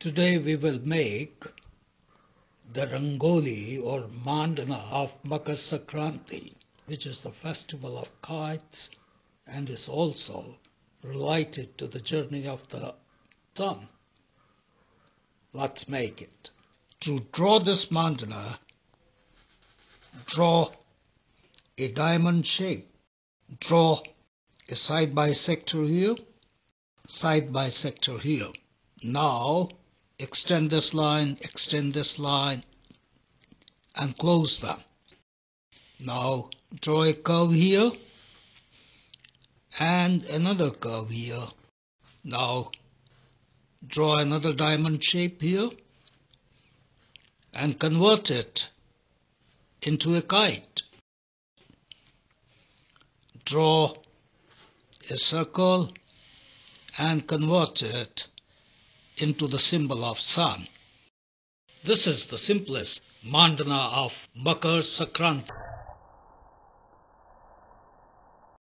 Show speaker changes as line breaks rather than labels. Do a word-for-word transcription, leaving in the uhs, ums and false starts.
Today we will make the Rangoli or Mandana of Makar Sankranti, which is the festival of kites and is also related to the journey of the sun. Let's make it. To draw this mandana, draw a diamond shape. Draw a side bisector here, side bisector here. Now extend this line, extend this line, and close them. Now draw a curve here and another curve here. Now draw another diamond shape here and convert it into a kite. Draw a circle and convert it into the symbol of sun. This is the simplest mandana of Makar Sankranti.